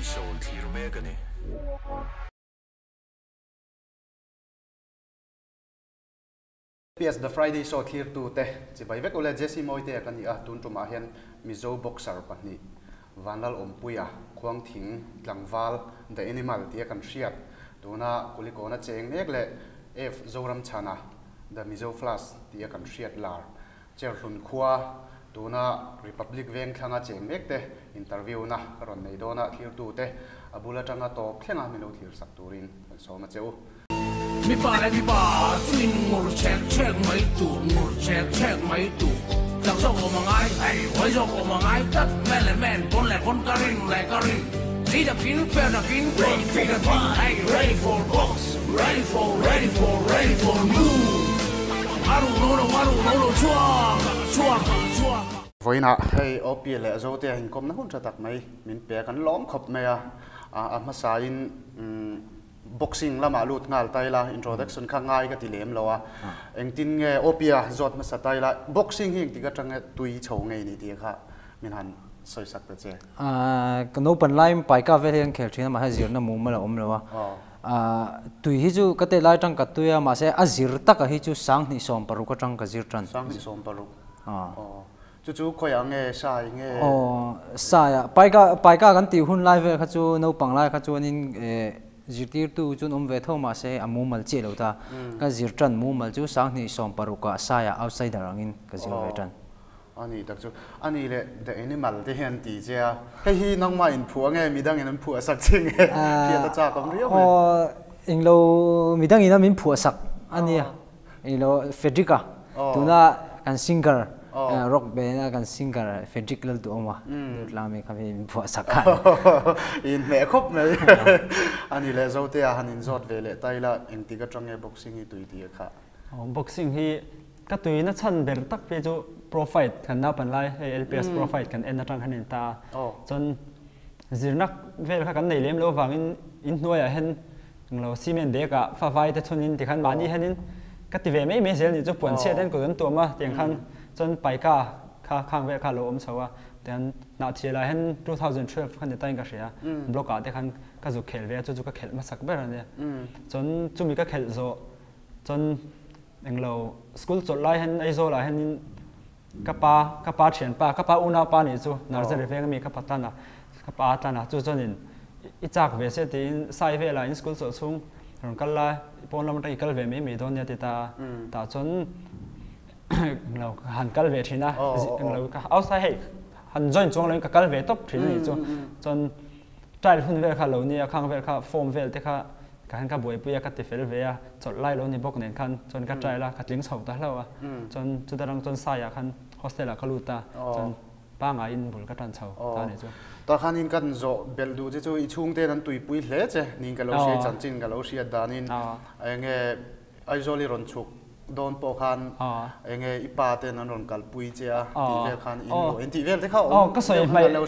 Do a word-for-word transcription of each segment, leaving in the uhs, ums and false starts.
show thir me kani P S the Friday show thir tu te chi bai vek ole Jesse moi te kan ni a tun tuma hian Mizo Boxer pani vanal ompuya khuang thing tlangwal the animal ti kan hriat tuna kulikona cheng mek le F zoram chana the Mizo flash ti kan hriat lar cher hlun khua tuna Republic veng thanga cheng mek te interview na karon nei dona thir tu te abula tanga to thlenga mino thir sak turin so ma cheu mi pa le mi pa tuin ngor check check mai tu ngor check check mai tu tang so ko mangai ai hoi so ko mangai tat men le men pon le pon karing le karing see the pin fair the pin ready for the pin ai ready for box ready for ready for ready for move aru no no aru no no chua chua chua voina hei opia le zotea hin kom na hun tak mai min pe kan lom khop me a a ma sa in boxing lama lut ngal taila introduction kha ngai ka tilem lowa engtin nge opia zot ma sa taila boxing hi ti ka tang tui chho ngei ni ti kha min han soi sak ta che a kano pan lai pai ka ve hen khel thina ma ha zir na mu ma la om lowa a tui hi chu ka te lai tang ka tuya ma se a zir ta ka hi chu sang ni som paru ka tang ka zir tran sang ni som paru a chu chu khoya nge sai nge o sa ya pai ka pai ka kan ti hun lai ve kha chu no pang lai kha chu nin zirtir tu chun om ve tho ma se amu mal che lo ta ka zir tran mu mal chu sang ni som paru ka sa ya outsider angin ka zir ve tran ani tak chu ani le the animal te hian ti che a hei hi nang ma in phuang nge midang in phu sak ching nge pia ta cha kom rio o inglo midang ina min phu sak ania inglo fedrika tuna kan singer rock band kan singer fedrik lal tu oma lami kami phu sak kan in me khop me ani le zotea hanin zot ve le taila engti ka tang nge boxing hi tui ti kha boxing hi ka tui na chan ber tak pe chu profit kan na pan lai L P S profit kan en atang hanin ta chon zirnak vel kha kan nei lem lo wangin in hnuai a hen lo cement de ka fa vai te chunin ti khan mani hanin ka ti ve mai me sel ni chu puan che den ko don to ma tiang khan chon pai ka kha khang ve kha lo om chawa then na thila hen two thousand twelve khan ta ka ria block a te khan ka zu khel ve chu chu ka khel ma sak ber ane chon chu mi ka khel zo chon englo school chot lai hen ai zo la hen kapa kapa thian pa kapa una pa ni chu nursery ve mi kapa ta na kapa ta na chu chonin i chak ve se tin sai ve la in school so chung ron kal la pon lam ta i kal ve mi mi don ya ti ta ta chon englo han kal ve thina englo ka outside hey han join chung le ka kal ve top thin ni chu chon trial hun ve kha lo ni a khang ve kha form vel te kha kan ka boi puya ka te fel ve a chot lai lo ni bok nen khan chon ka try la ka tling chho ta lo a chon chu darang chon sa ya khan hostel a khalu ta chon pa nga in bul ka tan chho ta ni chu ta khan in kan zo bel du che chu i chung te nan tui pui hle che ning ka lo she chan chin ka lo she danin enge aizoli ron chuk don po khan enge ipa te nan ron kal pui che a ti vel khan in lo en ti vel te kha oh ka soi mai lo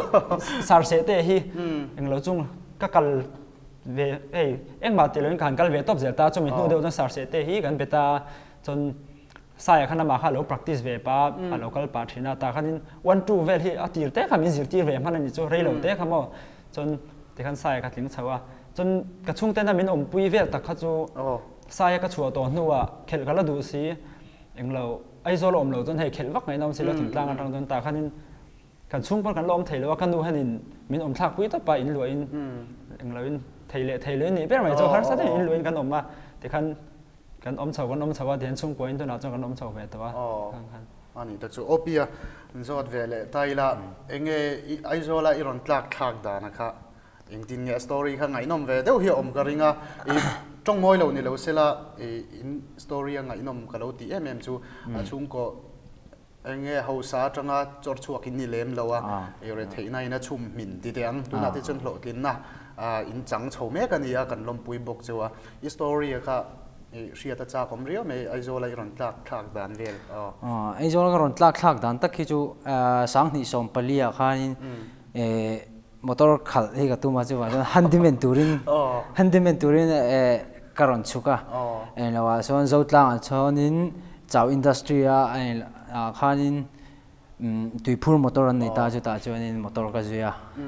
sar se te hi eng lo chung ka kal về ấy em bảo tiền lớn càng cái về top giờ ta cho mình nuôi đều trong sản xuất thế hi gần beta chọn sai khăn mà khá lâu practice về pa local part thì na ta khăn one two về hi atir te khăm mình zir về mà nên cho rei lâu te khăm mo chọn thì khăn sai cái tiếng chào à chọn cái chung tên là mình ôm pui về ta khá cho sai cái chùa tổ nuôi khel cái là đủ xí em lâu ai zo ôm lâu chọn hay khel vắc này nông xí là thỉnh lang trong chọn ta khăn cái chung con cái lom thấy lâu cái nuôi hay mình ôm thạc pui tập pa in luôn em lâu theih le theih le ni ber mai cho har sa in luin kan om ma ti khan kan om chho kan om chho a den chung point to na cho kan om chho ve to a kan khan ani ta chu opia zot ve le taila enge aizola iron tlak thak da na kha engtin nge story kha ngai nom ve deu hi om ka ringa i tong moi lo ni lo sela in story ngai nom ka lo ti mm chu a chung ko enge hausa tanga chor chuak in ni lem lo a e Retheihna ina chum min ti teang tu na ti chon hlo tlin na in chang chho me ka ni a kan lom pui bok chewa i story kha ria ta cha kom rio me aizola ron tlak thak dan vel a aizola ron tlak thak dan tak hi chu sang ni som palia khanin e motor khal hi ka tu ma chu handimen turin handimen turin e karon chuka e lawa son zotlang chonin chau industry a khanin tui phur motor an nei ta chu ta chuanin motor ka zuya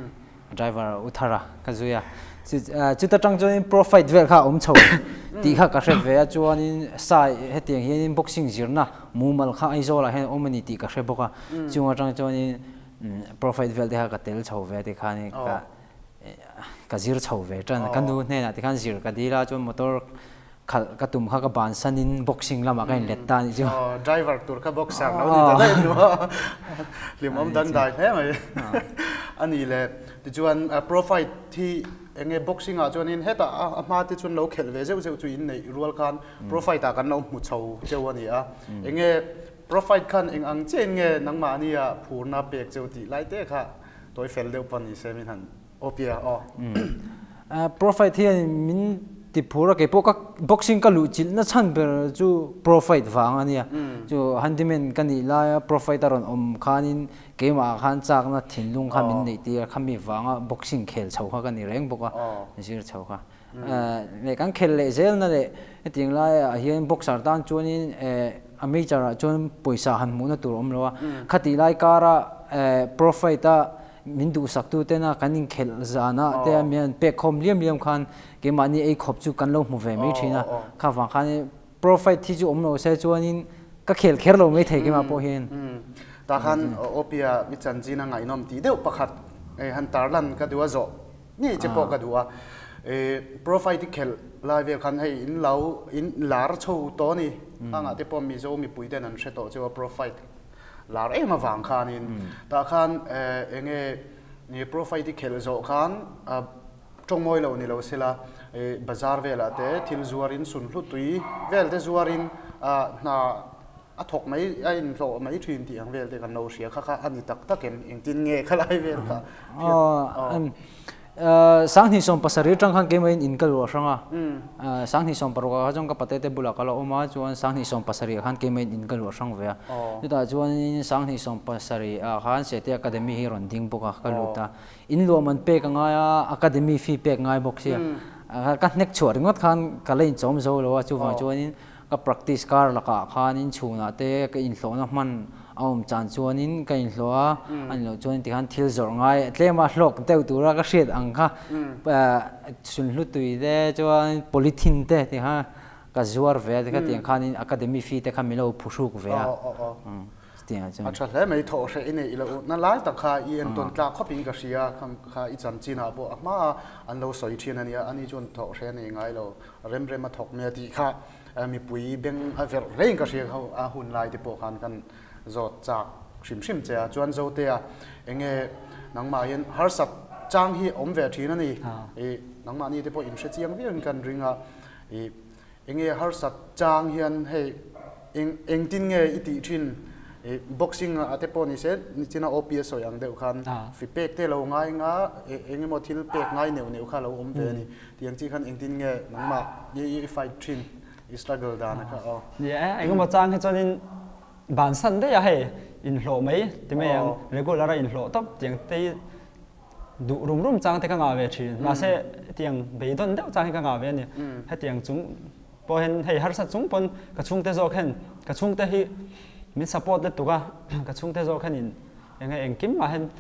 driver uthara kazuya chu ta tang chuan profit vel kha om chho ti kha ka hre ve chuan in sai hetiang hian boxing zirna mumal kha aizola hen omani ti ka hre boka chunga tang chuan in profit vel de ha ka tel chho ve ti khani ka ka zir chho ve tan kan du hne na ti khan zir ka dira chuan motor khal ka tum kha ka ban sanin boxing lama ka in let ta ni chu driver tur ka boxer no ni da dai no limom dan dai he mai ani le ti chuan profit thi enge boxing a chuan in heta a ma ti chun lo khel ve zeu zeu chu in nei rual khan profit ta kan lo mu chho cheu ani a enge profit khan eng ang chen nge nangma ni a phurna pek cheu ti lai te kha toy fel deu pan ni semin han opia o profit hi min ti phura ke poka boxing ka lu chil na chan ber chu profit wang ania chu handimen kani la profit aron om khanin ke ma khan chak na thinlung kha min nei ti khami wanga boxing khel chho kha kani reng boka jir chho kha le kan khel le zel na le ting la hian boxer dan chuanin ami chara chun poisa han mu na tur om lo khati lai kara profit a min du sak tu te na kanin khel zana te mian pe khom liam liam khan ke mani ei khop chu kan lo mu ve mai thina kha wang khan profit thi chu om lo se chuanin ka khel kher lo mai thei ke ma po hin ta khan opia mi chan ji na ngai nom ti deu pakhat e han tarlan ka duwa zo ni che po ka duwa e profit khel live khan hei in lau in lar chho to ni anga te pom mi zo mi pui den an she to che profit lar e ma wang khan in ta khan enge ni profit khel zo khan trong moi lo ni lo sela e bazar vela te thil zuarin sun hlu tui vel te zuarin na a thok mai a in lo mai thin ti ang vel te kan no sia kha kha ani tak taken eng tin nge khalai vel kha sang ni som pasari tang khang ke mai in kal ro sanga sang ni som paruka jong ka patete bula kala oma chuan sang ni som pasari khan ke mai in kal ro sang ve ta chuan sang ni som pasari a khan se te academy hi ron ding boka kaluta in lo man pe ka nga academy fee pe ngai bok sia ka nek chuar ngot khan ka lein chom zo lo chu wa chuan in ka practice kar la ka khan in chuna te ka in lo na man aum chan chuanin ka in hloa an lo chuan ti khan thil zor ngai tlema hlok teu tura ka hriat ang kha sun hlu tui de chuan polythene te ti ha ka zuar ve te ka tiang khan in academy fee te kha milo phusuk ve a tiang chuan acha hle mai tho hre ine ilo na lai ta kha i en ton tla khoping ka sia kham kha i chan chin ha bo ma an lo soi thin ania ani chuan tho hre ni ngai lo rem rem ma thok me ti kha mi pui beng a ver rein ka sia a hun lai te po khan kan zot chak shim shim che chuan zo te a enge nangma hian har sat chang hi om ve thina ni e nangma ni te po in she chiang vian kan ringa e enge har sat chang hian hei eng eng tin nge iti thin e boxing a te po ni se ni china ops so yang deu khan fi pek te lo ngai nga enge mo thil pek ngai neu neu kha lo om ve ni tiang chi khan eng tin nge nangma ye fight thin struggle da na kha o yeah eng mo chang he chonin bản thân đấy à hay in lộ mấy thì mấy em regular in lộ tóc tiếng tây đủ rung rung trang thì các ngài về chỉ mà sẽ tiếng bị đơn đeo trang thì các ngài về nè hay tiếng chúng bỏ hen hay har sát chúng pon cả chung tê zo khen cả chung tê hi mình support đấy tụi cả cả chung tê zo khen in anh em kiếm mà hen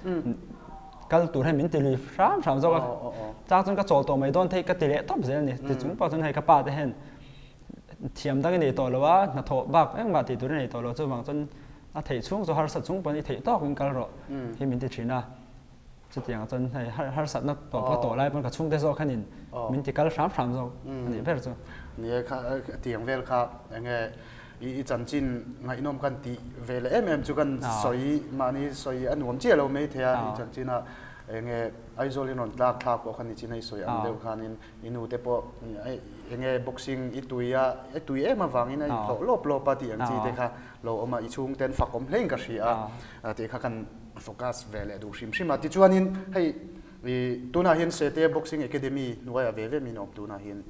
cái tụi hen mình tê lì sáng sáng zo trang chúng cái chỗ tổ mấy đơn thì cái tê lệ top dễ nè thì chúng bảo chúng hay cái ba tê hen thiam đang cái tổ là na thọ bạc em mà thì tụi này tổ là cho bằng chân à thấy xuống rồi har sát xuống bọn thấy to cũng cả rồi thì mình thì chỉ là chỉ tiếng chân hay har sát nó tổ có tổ lại bọn cả xuống tới rồi cái nhìn mình thì cả sáng sáng rồi thì phải rồi nè tiếng vel khác nghe i chân chín ngày nom kan ti về là em em chú kan soi mà ni soi anh hôm chia lâu mấy thế à i chân chín à nghe aizolin on tlak thak ko khani chinai soi ang deu khanin inu te po enge boxing ituia itui ema wangin ai lo lop lo pati ang chi te kha lo oma i chung ten fakom hleng ka ria te kha kan focus vele du shim shim ati chuanin hei i tuna hian sete boxing academy nuaya ve ve min op tuna hian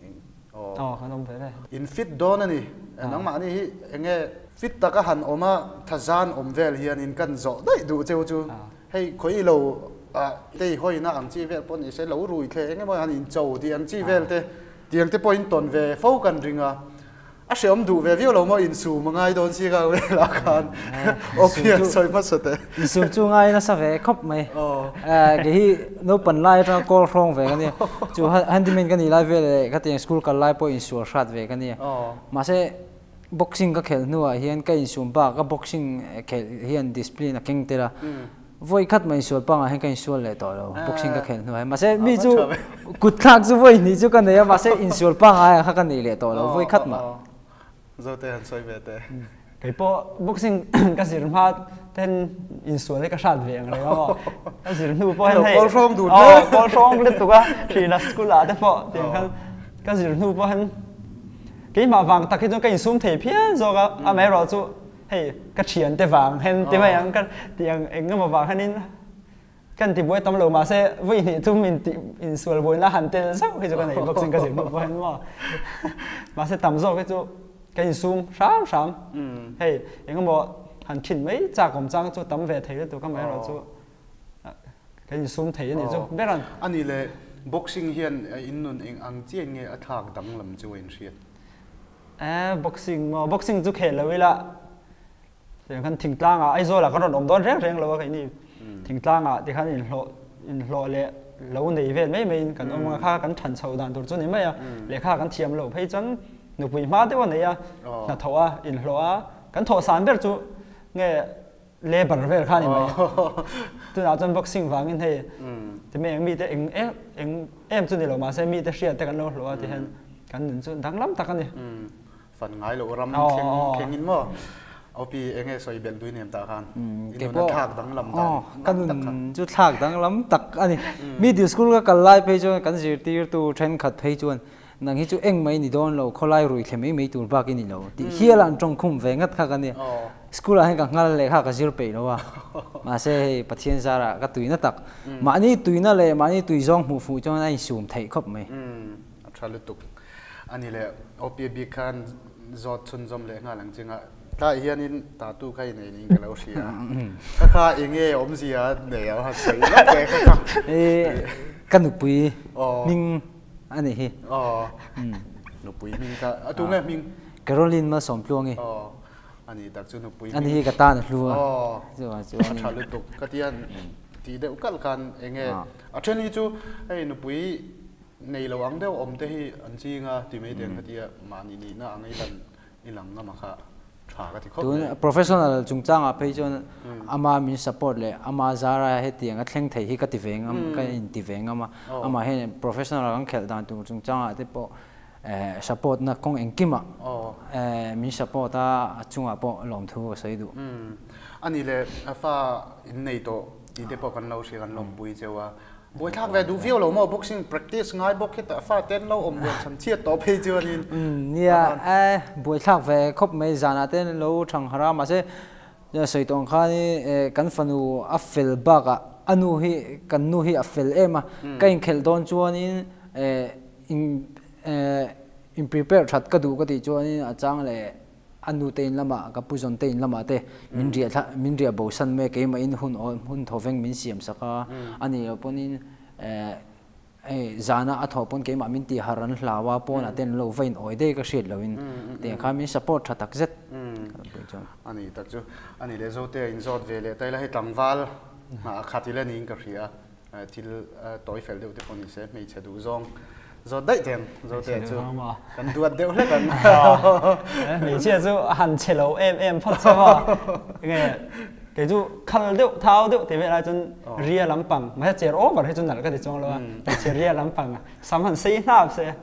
oh khanom ve ve in fit don ani nangma ni hi enge fit ta ka han oma thazan om vel hian in kan zo dai du cheu chu hei khoi lo à đây hồi na ang chi vel pon sẽ lâu rồi thế nghe mọi anh in châu thì ang chi vel thế tiếng thế point ton về phâu cần ringa a siam du ve viu lo mo in su mangai don si ga ve la khan opia soi ma sate in su chu ngai na sa ve khop mai a ge hi no pan lai tra call rong ve kan ni chu handyman kan ni lai ve ka tiang school ka lai po in su shat ve kan ni ma se boxing ka khel nu a hian ka in sum ba ka boxing khel hian discipline a king tera voi khat mai sual panga hen kan sual le to lo boxing ka khel nu hai ma se mi chu kut thak chu voi ni chu kan ne ma se in sual panga ha kan ni le to lo voi khat ma zo te han soi ve te cái po boxing cái gì mà tên in sual cái sát về người đó cái gì nu po hay call rong du oh call rong lên tụ cái thì là school là thế po thì cái cái gì nu po hay cái mà vàng ta cái trong cái sum thể phía rồi cái à mấy rồi chú hey cái chuyện để vàng hen để mấy anh cái tiếng anh ngâm mà vàng hay nên cái thì buổi tầm lâu mà sẽ với thì chúng mình in sual buổi là hẳn tên sao cái chỗ cái này boxing cái gì nu po hay mà mà sẽ tầm rồi cái chỗ cái sum sáng sáng hey anh ngâm mà hẳn chín mấy cha cũng trang chỗ tầm về thấy tụ cái mấy rồi chú cái sum thấy này chú biết rằng anh đi le boxing hiền in nun anh ăn chiên nghe attack đắng làm chú anh siết à boxing mà boxing chú khel rồi là thì khăn thỉnh tlang à ai rồi là cái đòn đòn rét rét rồi cái này thỉnh tlang à thì khăn in lộ in lộ lệ lâu này về mấy mình cần ông mà khá cần thành sầu đàn tổ chức này mấy à lệ khá cần thiêm lộ hay chân nụ bụi má thế này à là thầu à in lộ à cần thầu sản biết chú nghe lệ bẩn về khá này mấy tôi nào chân boxing vàng như thế thì mấy anh mi thế anh em anh em chú này lộ mà xem mi thế xịt thế cần lộ lộ thì hắn cần nhìn chú đáng lắm ta cái này phần ngay lộ ram khen khen in moเอาปีเองไงสวยเบลด้วยเนี่ยตาคันอินโดนีเซียดังลำดังกันจุดทักดังลำตักอันนี้มีดิสคูลก็กันไล่ไปจนกันสิตีตัวเทรนขัดไปจนนั่งฮิจูเองไม่นี่โดนเราเขาไล่รุยเข้มไม่ไม่ตัวบ้ากินนี่เราที่เฮียหลังจงคุมเวงัดข้ากันเนี่ยสกูลอะไรกันงั้นเลยข้าก็สิรไปแล้วว่ามาเซ่ปะเทียนซาระก็ตุยนั่นตักมานี่ตุยนั่นเลยมานี่ตุยจงหูฟูจงนั่นสูมไทยครบไหมอัตราลุตุกอันนี้เลยเอาปีบีคันจอดชุนจอมเลยงั้นหลังจริงอ่ะถ้าเฮียนินตาตู้ใครในนี้ก็แล้วเสียถ้าข้าเองเงี้ยอมเสียเดี๋ยวหัดใส่แล้วแต่ข้าเอ๊กันหนุปุยมิงอันนี้ฮิอ๋อหนุปุยมิงก็ตู้ไงมิงแคโรลินมาสมพลวงไงอ๋ออันนี้ดักจูหนุปุยอันนี้ก็ตาหนุพลวงอ๋อจ้าจ้าถ้าลุตุกก็ที่อันที่เดียวกันกันเองเงี้ยอ่ะเช่นนี้จูไอ้หนุปุยในระหว่างเดียวอมเตะอันจริงอ่ะที่ไม่เดียงก็ที่มานี่นี่น่าอันนี้ดันนี่หลังก็มาค่ะตัว professional จุงจ้างอ่ะไปจนอามามี support เลยอามาจาระให้ตีงั้นเท่งไทยที่ก็ตีเวงอ่ะก็อินตีเวงอ่ะมาอามาให้ professional กันเขลดานตัวจุงจ้างอ่ะที่พอเอ่อ support นักคงเองกิมอ่ะเอ่อมี support อ่ะจุงอ่ะพอลองทั่วใส่ดูอันนี้เลยฟ้าอินในตัวที่เด็กพอกันเราเชื่อกันลงปุยเจ้าว่าบุยทักเวดูวิวเราโม่ boxing practice ง่ายบอกแค่แต่ฟ้าเต้นเราอมเวทฉันเชียร์ต่อไปเจอนี่เนี่ยเอ้บุยทักเวครบไม่จานาเต้นเราช่างหามาเสเนี่ยสิ่งตรงข้านี่กันฟันูอัฟฟิลบักอ่ะอนุฮีกันนูฮีอัฟฟิลเอ็มอ่ะก็ยังเขลโดนจวนนี่เอ่ออินเอ่ออิน prepare ชัดก็ดูก็ตีจวนนี่อาจารย์เลยอันนู้นเต็นละมากับผู้ชนเต็นละมาเตมินเรียท่ามินเรียบ่สันเมย์เกมอินหุ่นหุ่นทอเวงมินเสียมสักอันนี้ปนินเอ่อเอจานะอัฐปนเกมมินตีฮารันลาวาปนอันเต็นโลเวนโอยเดก็เสียแล้ววินแต่ข้ามินสปอร์ตชัดตักเซ็ตอันนี้ตักจูอันนี้เลโซเตอินซอดเวเลแต่ละให้ตังวาลมาขัดที่เล่นนี่ก็เสียที่ต่อยเฟลเดียวที่คนนี้เสียไม่เชื่อดูซองrồi đấy thì rồi thì chú cần đuổi đều hết cần mấy chiếc chú hẳn chế lâu em em phát sao mà nghe cái chú khăn điệu tháo điệu thì vậy là chân ria lắm bằng mà hết chế ốp vào hết chân nở cái gì trong đó chế ria lắm bằng sắm hẳn xây nạp xe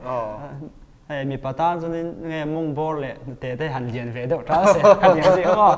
này mi bắt tan cho nên nghe mông bò lệ để để hẳn liền về điệu ra xe hẳn liền gì không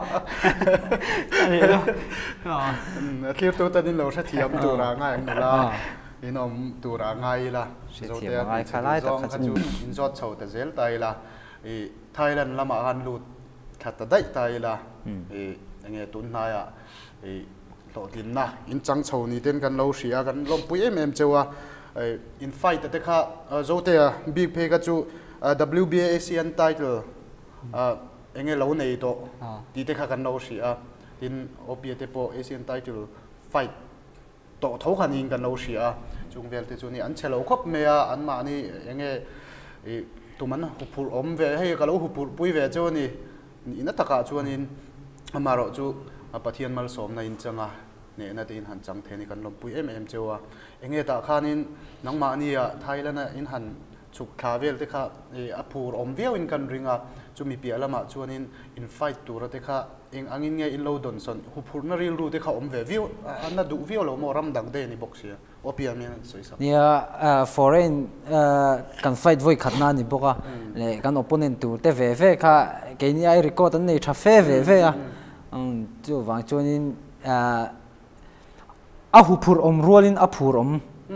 anh hiểu không khi tôi tên lâu sẽ thiệp tụ ra ngay anh là in om tura ngai la zotea ngai khalai ta khachu in zot chho ta zel tai la e Thailand lama han lut thata dai tai la e nge tun na ya e to tin na in chang chho ni ten kan lo sia kan lom pui em em chewa e in fight ta kha zotea big phe ka chu W B A Asian title a enge lo nei to ti te kha kan lo sia tin opia te po Asian title fight tổ thấu khăn in gần lâu xia chung về thì chúng ni ăn chelo khop mea ăn mà ni nghe tụi mình hụp phur ôm về hay cái lỗ hụp phur bui về cho ni in tất cả cho nên mà rồi chú bắt thiên mal xóm này in chẳng à nè na tin hẳn chẳng thế này cần lom bui em em cho à anh ấy ta khan in nắng mà ni à Thái là in hẳn chụp khá về thế khá à phur ôm về in cần ring à chú mi bia là mà cho nên in fight tu ra thế khá anh anh in nghe in lâu đồn son hụp phur nó real ru thế khá ôm về view anh na đủ view là mà ram đằng đây ni boxer Op-a mình soi sao nia foreign kan fight voi khatna ni boka le kan opponent tu te ve ve kha ke ni ai record an nei tha fe ve ve a um chu wang chuanin a hu phur om rualin a phur om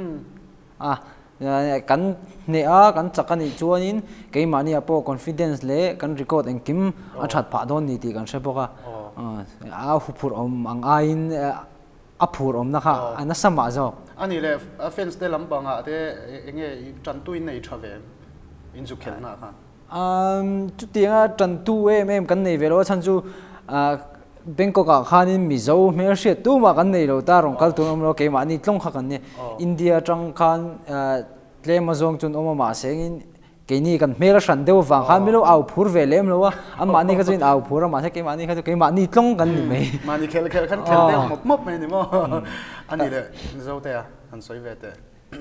a kan ne a kan chakani chuanin ke mani a po confidence le kan record en kim a that pha don ni ti kan se boka a hu phur om ang ain a phur om na kha ana sama zo anh ấy là fans để làm bằng à thế anh ấy tranh tuổi này trở về in chụp khéo na ha um chút tiếng à tranh tu em em cái này về đó chân chu à Bangkok à khan in Mizo Malaysia tu mà cái này rồi ta rong kal tu nó lo cái mà ni tlong kha kan ne India trong khan le ma zong chun oma ma seng in cái này kan mera san deu wang khan melo au phur ve lem lo a ma ni ka chuin au phur ma se cái mà ni ka cái mà ni tlong kan ni me mà ni khéo khéo khan khéo deu mop mop me ni mo anh ấy là dâu thế à anh soi về thế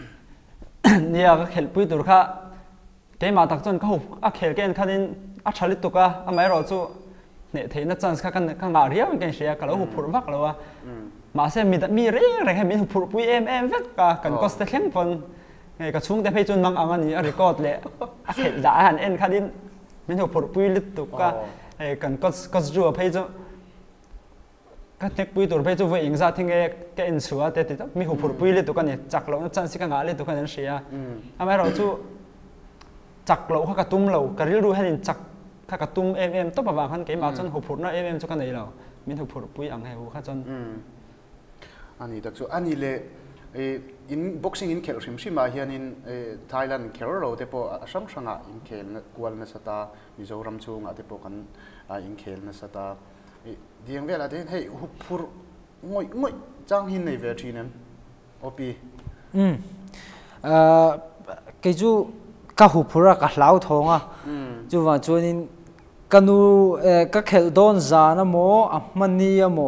nia ka khel pui tur kha ke ma tak chon ka hu a khel ken khanin a thalit tu ka a mai ro chu ne theihna chance kha kan ka nga riau ken sia ka lo hu phur vak lo a ma se mi mi re re he mi hu phur pui em em vek ka kan cost te khleng pon ngai ka chung te phei chun mang angani a record le a khel da han en khanin mi hu phur pui lit tu ka e kan cost cost ju phei chu các technique pui tur phei chu ve ing za thing e ke in chua te ti mi hu phur pui le tu kan ni chak lo na chan si ka nga le tu kan sia a mai ro chu chak lo kha ka tum lo ka ril ru hanin chak kha ka tum em em to pa wang khan ke ma chon hu phur na em em chu kan nei lo min hu phur pui ang he hu kha chon ani tak chu ani le in boxing in khel rim shima hian in Thailand khel ro te po asam sanga in khel na kwal na sata Mizoram chunga te po kan in khel na sata dieng vela den hey hu phur ngoi ngoi chang hin nei ve thinem opi um a ke chu ka hu phura ka hlau thonga chu wa chuanin kanu ka khel don za na mo a mani mo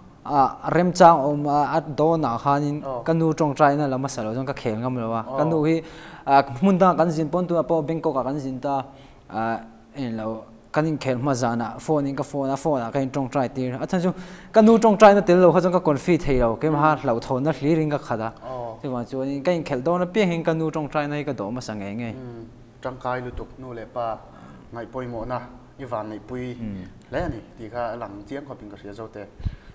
a rem chang om a don a khanin kanu tong trai na lama salo jong ka khel ngam lo wa kanu hi mun da kan jin pon tu a po Bangkok ka kan jin ta a en lo kanin khel ma zana phone in ka phone a phone a kain tong trai tir a than chu kanu tong trai na tel lo kha jong ka confit thei lo ke ma hlo thon na hli ring ka khada te wa chu ni kain khel don na pe hin kanu tong trai na ka do ma sang nge nge tang kai lu tuk nu le pa ngai poi mo na i van nei pui le ni ti kha lang chiang kho ping ka sia zo te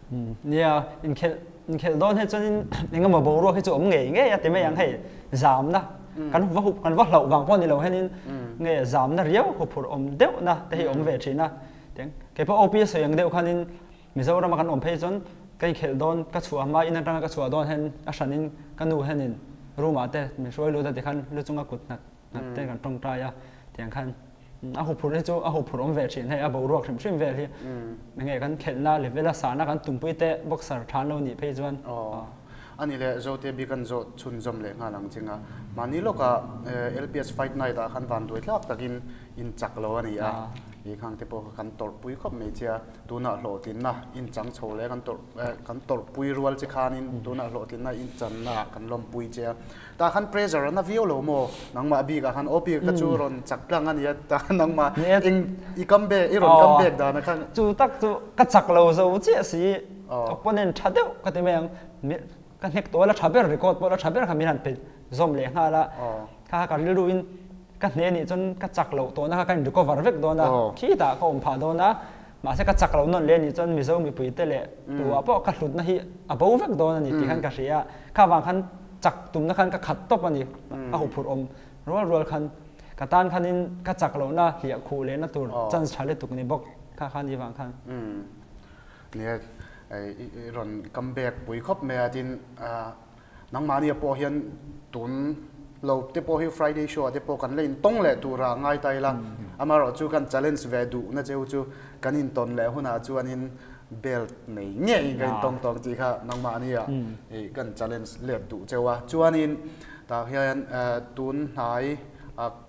nia in khel in khel don he chuan in nga ma bo ro he chu om nge nge ya te me yang he zam na kan va hu kan va hlo wang pon ni lo henin nge zam na riau hu phur om deu na te hi om ve thina teng ke pa op se yang deu khanin Mizoram kan om phei chon kai khel don ka chua ma in tang ka chua don hen a shanin kanu henin ruma te mi soi lo te khan lu chunga kut na na te kan tong ta ya tiang khan a hu phur chu a hu phur om ve thin he a bo ro khrim shim ve hi nge kan khel na level a sa na kan tumpui te boxer than lo ni phei chuan ani le zo te bi kan zo chun jom le nga lang chinga mani loka L P S fight night da khan van doi tlak takin in chak lo ani a i khang te po kan tor pui khop me chia tuna hlo tin na in chang chho le kan tor kan tor pui rual chi khan in tuna hlo tin na in chan na kan lom pui chia ta khan pressure na view lo mo nang ma bi ka khan opi ka chu ron chak lang ani ta nang ma ing i kam be i ron kam be da na khan chu tak chu ka chak lo zo chi si opponent thadeu ka te meng kan hek to la thaber record po la thaber kha miran pe zom le nga la kha ka rilu in ka hneh ni chon ka chak lo to na kan recover vek do na khi ta ka om pha do na ma se ka chak lo non le ni chon Mizo mi pui te le tu a po ka hlut na hi a bo vek do na ni ti khan ka ria kha wang khan chak tum na khan ka khat top ani a hu phur om rol rol khan ka tan khanin ka chak lo na hi khu le na tur chance thale tuk ni bok kha khan ni wang khan ne ron comeback pui khop me atin nang mani po hian tun lo te po hi Friday show te po kan lein tong le tu ra ngai tai la amaro chu kan challenge ve du na cheu chu kanin ton le huna chu anin belt nei nge kan tong tong chi kha nang mani a e kan challenge le du chewa chuanin ta hian tun hai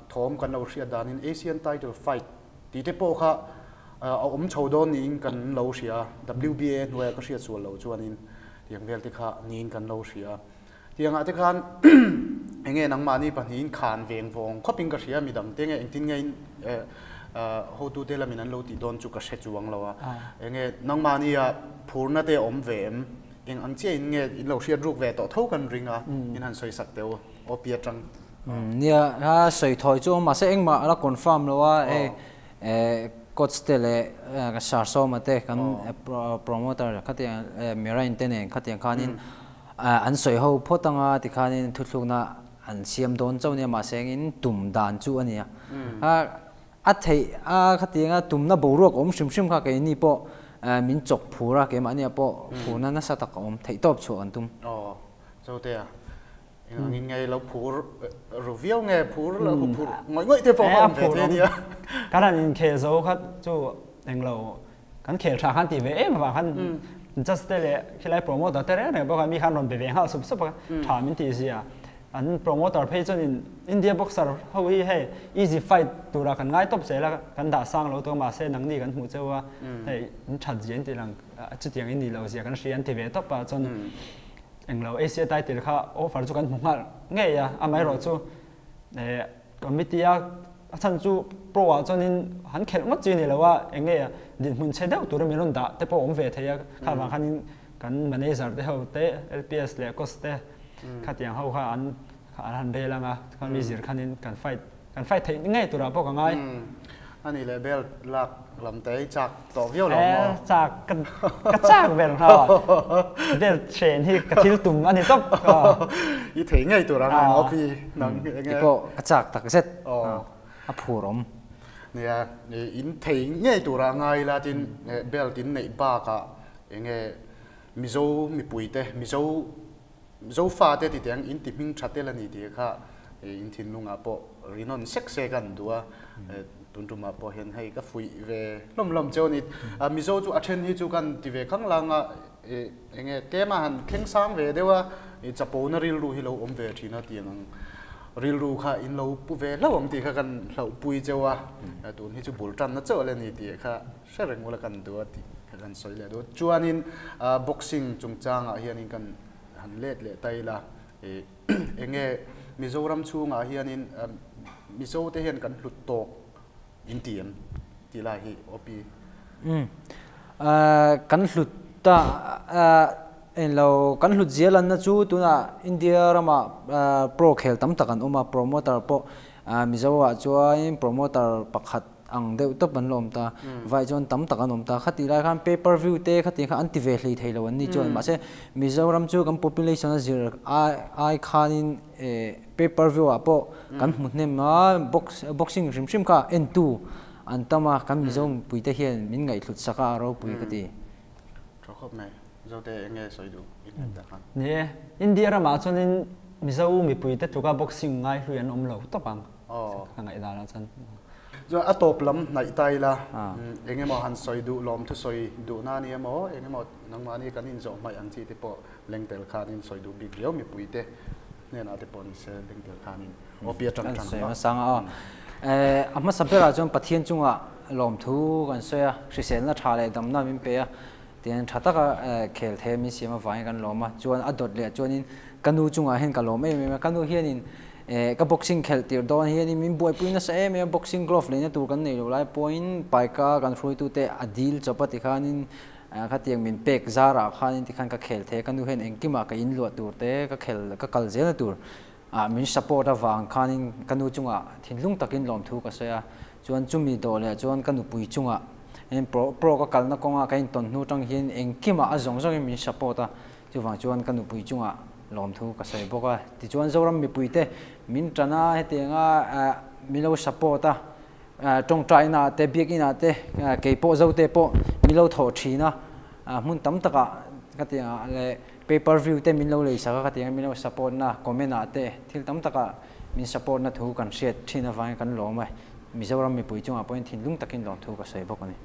ทอมกันเราเสียดานิน Asian Title Fight ตีเทปโป้ค่ะเอาอมชาวดอนนี่กันเราเสีย W B A หน่วยก็เสียส่วนเราจวนนินที่ยังเวลที่ค่ะนี่กันเราเสียที่ยังอาจจะคันเองเงนังมานี่ปัญหาขานเวียงวงข้อพิงก็เสียมีดังเตียงเองทิ้งเงเอ่อเขาดูเดลมินันเราติดโดนจุกกระเช็ดจวงเราอ่ะเองเงนังมานี่อ่ะพูนน่าเตะอมเวมเองอังเจียนเงเราเสียรูปเวต่อเท่ากันริงอ่ะอินหันสวยสักเดียวโอเปียจังเนี่ยถ้าสวยถอยจูมาเสเองมาแล้วคอนเฟิร์มแล้วว่าเอเอก็สเตลเล่ก็ชาร์โซมาเตะกันโปรโมเตอร์ขัดยังเอมิราอินเทนเองขัดยังขานินอันสวยเขาพอตั้งอ่ะที่ขานินทุกทุกน่ะอันเสียมโดนเจ้าเนี่ยมาเสงินตุ่มด่านจูอันนี้อ่ะอัฐิอ่ะขัดยังอ่ะตุ่มน่ะบูรวกอมชิมชิมข้าเกนี่ปอมินจกผูระเกมันเนี่ยปผูนั้นน่ะสัตว์อมเทตอบชัวอันตุ่มอ๋อเจ้าเตะยังไงเราผูรูวิวไงผูเราผูง่อยง่อยเทปอมเทเนี่ยการนั้นเคโซเขาจูเองเรากันเคชาขันตีเวเอ๊ะมาขัน just เตะเลยคือไล่โปรโมเตอร์เตะเนี่ยบอกว่ามีขันรอนไปเวงเขาสุบสุบกันถามมินตีเสียอันโปรโมเตอร์เพย์จนอินเดียบ็อกเซอร์เขาให้ easy fight ตัวละกันง่ายตบเสียแล้วกันด่าสร้างเราตัวมาเส้นนังนี่กันหูเจ้าว่าให้ชัดเจนที่หลังจุดอย่างอินเดียเราเสียกันเสียนทีเวตบจนเองเราเอเชียใต้ติดเขาโอ้ฝันจุกันมุ่งมั่นง่ายอ่ะอ่ะไม่รอจูเอ่อก็มิติอ่ะฉันจูโปรอ่ะจนหันเข็มมัดจีนี่แล้วว่าเองง่ายอ่ะดินมันใช้ได้ตัวเราไม่รู้ด่าแต่พอผมเวทีอ่ะข้าบางคันกันมันเอเซอร์เตะเขาเตะ L P S เลยก็สเตะขัดอย่างเขาค่ะอันอันเบลล์อ่ะเขามีสิทธิ์คันนี้การไฟการไฟที่ง่ายตัวเราพวกง่ายอันนี้เลยเบลหลักลำเตยจากต่อวิวหรอจากกันกระจากเบลเขาเบลเชนที่กระทิลตุ่มอันนี้ต้องยี่ถึงง่ายตัวเราเอาพี่นังไอ้ก็กระจากตักเสร็จอ่ะผูรมเนี่ยอินถึงง่ายตัวเราง่ายละจินเบลจินในบ้ากะเองมิโซมีปุ๋ยเตมิโซมิโซฟ้าเตติเตียงอินติมิงชัดเตลันนี่ดีค่ะอินทินลุงอ่ะปอรินอนเซ็กเซกันดัวตุนตุมาพอเห็นให้ก็ฟุยเวล้มล้มเจ้านี่มิโซจูอัชเชนที่จูกันที่เวข้างหลังอ่ะเองเเกมาหันเข่งสามเวเดียวว่าจะปูนริลรูฮิโลอมเวทีน่าเตียงริลรูค่ะอินโลปูเวแล้วอมตีค่ะกันเราปุยเจ้าว่าตุนที่จูบุลจันน่าเจ้าเลยนี่ตีค่ะเชื่อเรื่องมูลกันตัวตีกันสวยเลยตัวจวนนินบ็อกซิ่งจงจางอ่ะเฮียนินกันหันเล็ดเล็ดไตละเองมิโซรัมชูงอ่ะเฮียนินมิโซเตเห็นกันหลุดโตอินเดียนที่ไรฮีโอปีอืมกันหลุดตาเอ็นเรากันหลุดเจียลันนะจูตัวน่ะอินเดียรามาโปรเคลตั้มตะกันอุมาโปรโมเตอร์ปอมิโซว่าจวนโปรโมเตอร์ปักขัดอังเดวตบมันลมตาไว้จนตั้มตะกันลมตาขัดที่ไรกันเปเปอร์วิวเตะขัดที่ขันอันติเวลีไทยเราวันนี้จวนมาเช่มิโซรัมจูกัน population เจียไอไอขานินเอเปเปอร์วิวอ่ะปอกันหมดเนี่ยมาบ็อกบ็อกซิ่งชิมชิมค่ะเอ็นทูอันตมากันมิโซปุยเตะเฮียนมินไงหลุดสักเราปุยกันดีชอบครบไหมโจเตะยังไงสวยดูอินเดียกันเนี่ยอินเดียรามาจนมิโซมีปุยเตะทุกบ็อกซิ่งง่ายเรียนอมเหลวตบังอ๋อข้างไงได้แล้วจันจนอัตบลำในไตละเองมอหันสอยดูลมทุสอยดูหน้านี่มอเองมอนังมานี่กันอินโจไม่อันที่ที่ปอเล็งเตลคานินสอยดูบิ๊กเลี้ยวมีปุยเตะเนี่ยนะที่ปอนี่เซเล็งเตลคานินโอเปียจังจังสอยมาสังอ่ะเอ่ออามาสับเปล่าจนปะเทียนจุงอ่ะลมทุกันสอยอ่ะสิเซนละชาเลยดำน้ำมินเปียเตียนชาตะก็เอ่อเคลเทมิเสียมาฟังกันลมอ่ะจวนอดดเลยจวนนินกันดูจุงอ่ะเห็นกันลมไม่ไม่กันดูเฮียนินเอ่อก็บ็อกซิ่งเคลตีร์ดอนเฮียนี่มินบวยปุยน่ะเซ่ไม่บ็อกซิ่งกลอฟเลยเนี่ยตัวกันนี่รู้ไรพอยน์ไปก้ากันฟรุยตัวเตะอดีลจบปฏิคานินข้าเตียงมินเป็กซาระข้านินที่ขันก็เคลเทกันดูเห็นเองกี่มาก็อินลัวตัวเตะก็เคลก็กัลเจนตัวอ่ามินสปอร์ตฟังข้านินกันดูจุงอ่ะทิ้งลุงตะกินลมทุกก็เสียจวนจุ่มมีโดเลยจวนกันดูปุยจุงอ่ะเอ็นโปรโปรก็กัลนักกงอ่ะกันต้นนู้จังเห็นเองกี่มาอ่ะจงจงมินสปอร์ตอ่ะจู่ฟังจวนกันดูปุยจุงอ่ะลมทุกก็เสียบอกว่าที่จวนโซรัมมีปุยเตะมินจันน่ะเฮตียงอ่ะมิโลสปอร์ตอ่ะจงใจน่ะเตะเบียกิน่ะเตะเกี่ยวโปโซเตะโปมิโลทอชีน่ะอ่ะมุนตั้มตะกะก็เตียงอะไรเปเปอร์วิวเตะมิโลเลยสักก็เตียงมิโลสปอร์ตน่ะคอมเมนต์น่ะเตะที่ตั้มตะกะมินสปอร์ตน่ะถูกกันเสียที่น่ะฟังกันลมไปมิโซรัมมีปุยจงอ่ะพอยทิ้งลุงตะกินลมทุกก็เสียบอกกันนี่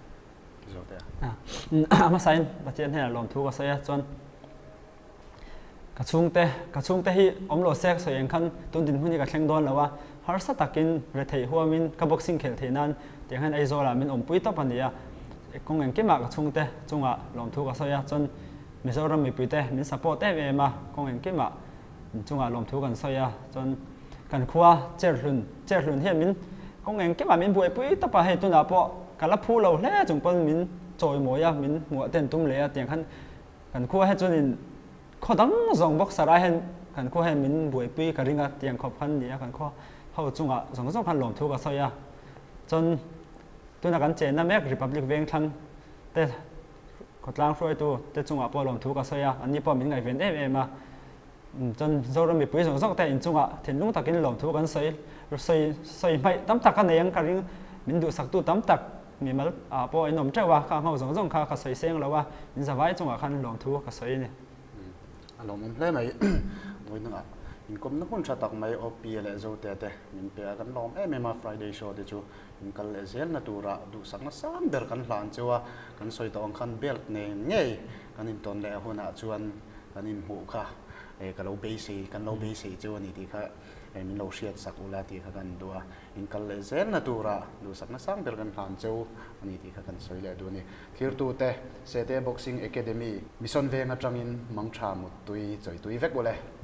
อ่ะมาใส่บัจเจนให้ลมทุกก็เสียจนกระชุ่งเตะกระชุ่งเตะที่อมโลเซ็กสวยอย่างขั้นต้นดินพวกนี้กระแข่งโดนแล้วว่า har sa takin Retheihna huamin ka boxing khel theinan tiang han ai zola min om pui top ania kong eng ke ma ka chungte chunga lom thu ka soya chon Mizoram mi pui te min support te ve ma kong eng ke ma chunga lom thu kan soya chon kan khua cher hlun cher hlun hian min kong eng ke ma min buai pui top a he tu na po kala phu lo hle chung pon min choi moya min mu ten tum le tiang han kan khua he chunin khodang zong boxer a hen kan khua he min buai pui ka ringa tiang khop han ni kan khua hau chunga zong zong kan lom thu ka soya chon tu na kan chen na mek republic veng thang te khotlang froi tu te chunga po lom thu ka soya ani po min ngai ven em em a chon zoram mi pui zong zong te in chunga thin lung takin lom thu kan soi soi soi mai tam tak kan yang ka ring min du sak tu tam tak mi mal a po inom trewa kha hau zong zong kha ka soi seng lawa in zawai chunga khan lom thu ka soi ni alom um hle mai moi na in kom na hun chatak mai op le zo te te min pe kan lom em em Friday show de chu in kal le zel na tura du sak na sam ber kan hlan chewa kan soi to ang khan belt ne ngei kan in ton le huna chuan kan in hu kha e ka lo be si kan lo be si chu ni ti kha e min lo shiat sak ula ti kha kan dua in kal le zel na tura du sak na sam ber kan hlan cheu ani ti kha kan soi le du ni thir tu te se te boxing academy mission ve nga tangin mang tha mut tui choi tui vek bole